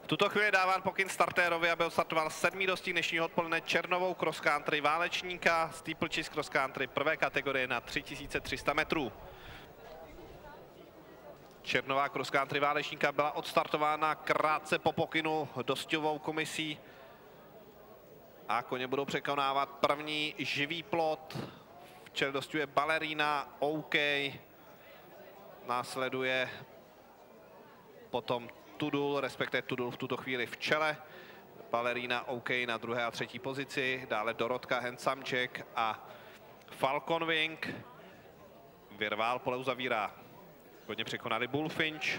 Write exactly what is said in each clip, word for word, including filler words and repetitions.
V tuto chvíli dáván pokyn startérovi, aby odstartoval sedmý dostih dnešního odpoledne Černovou cross country válečníka, steeplechase cross country prvé kategorie na tři tisíce tři sta metrů. Černová cross country válečníka byla odstartována krátce po pokynu dostihovou komisí a koně budou překonávat první živý plot. V čele dostihuje Balerína OK, následuje potom Tudul, respektive Tudul v tuto chvíli v čele, Balerína OK na druhé a třetí pozici, dále Dorotka, Handsome Jack a Falcon Wing. Virval pole uzavírá. Hodně překonali Bullfinch.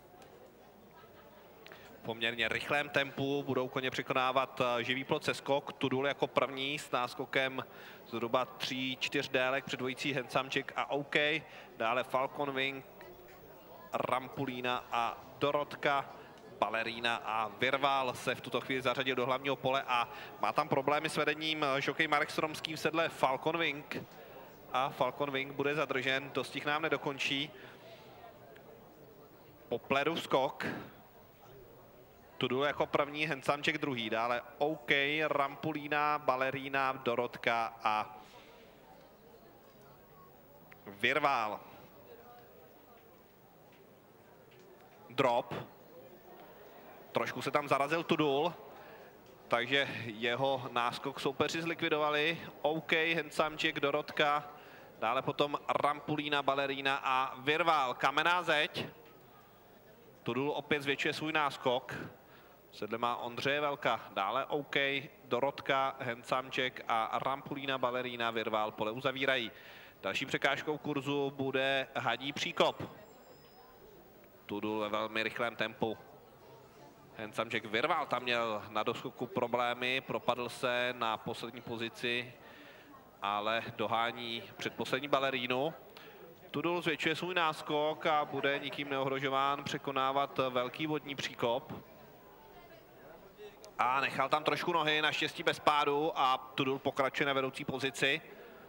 V poměrně rychlém tempu budou koně překonávat živý plot se skok. Tudul jako první s náskokem zhruba tří čtyř délek před dvojicí Handsome Jack a OK. Dále Falcon Wing, Rampulína a Dorotka, Balerína a Virval se v tuto chvíli zařadil do hlavního pole a má tam problémy s vedením žokej Marek Stromský v sedle Falcon Wing. A Falcon Wing bude zadržen, dostih nám nedokončí. Popledu skok. Tudul jako první, Handsome Jack druhý, dále OK, Rampulína, Balerína, Dorotka a Virval. Drop. Trošku se tam zarazil Tudul, takže jeho náskok soupeři zlikvidovali. OK, Handsome Jack, Dorotka, dále potom Rampulína, Balerína a Virval. Kamenná zeď. Tudul opět zvětšuje svůj náskok. Sedle má Ondřeje Velka, dále OK, Dorotka, Handsome Jack a Rampulína, Balerína, Virval pole uzavírají. Další překážkou kurzu bude hadí příkop. Tudul ve velmi rychlém tempu. Handsome Jack, Virval tam měl na doskoku problémy, propadl se na poslední pozici, ale dohání předposlední Balerínu. Tudul zvětšuje svůj náskok a bude nikým neohrožován překonávat velký vodní příkop. A nechal tam trošku nohy, naštěstí bez pádu, a Tudul pokračuje na vedoucí pozici.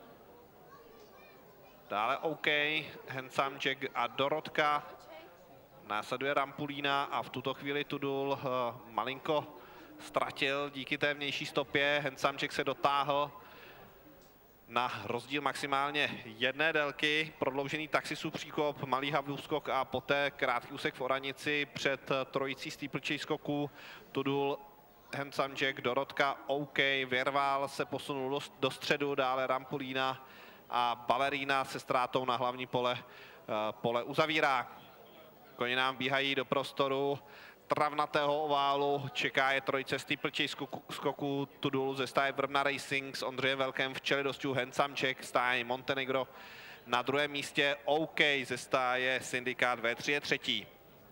Dále OK, Handsome Jack a Dorotka. Následuje Rampulína a v tuto chvíli Tudul uh, malinko ztratil díky té vnější stopě. Handsome Jack se dotáhl na rozdíl maximálně jedné délky. Prodloužený taxisův příkop, malý havlův skok a poté krátký úsek v oranici před trojicí steeplechase skoků. Tudul, Handsome Jack, Dorotka, OK, Virval se posunul do, do středu, dále Rampulína a Balerína se ztrátou na hlavní pole, uh, pole uzavírá. Koně nám bíhají do prostoru travnatého oválu, čeká je trojice steeplechase skoků, Tudul ze stáje Vrbna Racing s Ondřejem Velkem v čele dostihu, Handsome Jack, stáje Montenegro na druhém místě, OK ze stáje Syndicát V tři je třetí.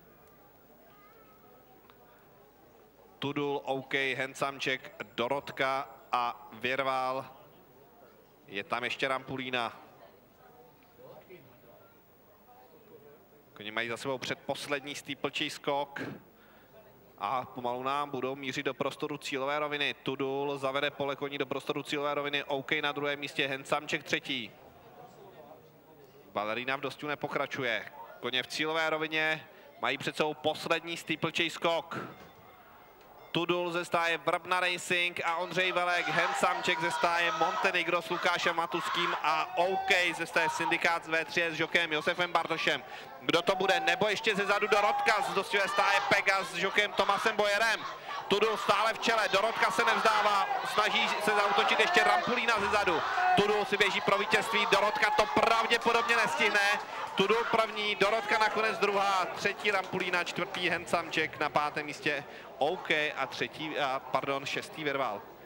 Tudul, OK, Handsome Jack, Dorotka a Virval. Je tam ještě Rampulína. Koně mají za sebou předposlední steeplechase skok a pomalu nám budou mířit do prostoru cílové roviny. Tudul zavede pole koní do prostoru cílové roviny, OK na druhém místě, Handsome Jack třetí. Balerína v dostihu nepokračuje. Koně v cílové rovině mají před sebou poslední steeplechase skok. Tudul ze stáje Vrbna Racing a Ondřej Velek, Handsome Jack ze stáje Montenegro s Lukášem Matuským a OK ze stáje Syndicát V tři s žokem Josefem Bartošem. Kdo to bude? Nebo ještě zezadu Dorotka z dostivé stáje Pegas s žokem Tomasem Bojerem. Tudul stále v čele, Dorotka se nevzdává, snaží se zaútočit ještě Rampulína zezadu. Tudul si běží pro vítězství, Dorotka to pravděpodobně nestihne. Tudul první, Dorotka nakonec druhá, třetí Rampulína, čtvrtý Handsome Jack, na pátém místě OK a třetí, a pardon, šestý Virval.